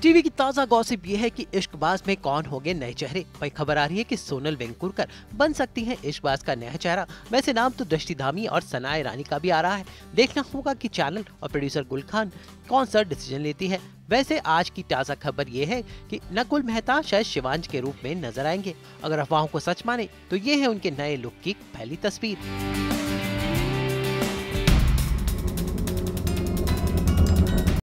TV की ताजा gossip ये है कि इश्कबाज में कौन होंगे नए चेहरे। वही खबर आ रही है कि सोनल वेंकुरकर बन सकती हैं इश्कबाज का नया चेहरा। वैसे नाम तो दृष्टि धामी और सनाए रानी का भी आ रहा है। देखना होगा कि चैनल और प्रोड्यूसर गुल खान कौन सा डिसीजन लेती है। वैसे आज की ताजा खबर ये है कि नकुल मेहता शायद शिवांश के रूप में नजर आएंगे। अगर अफवाहों को सच माने तो ये है उनके नए लुक की पहली तस्वीर।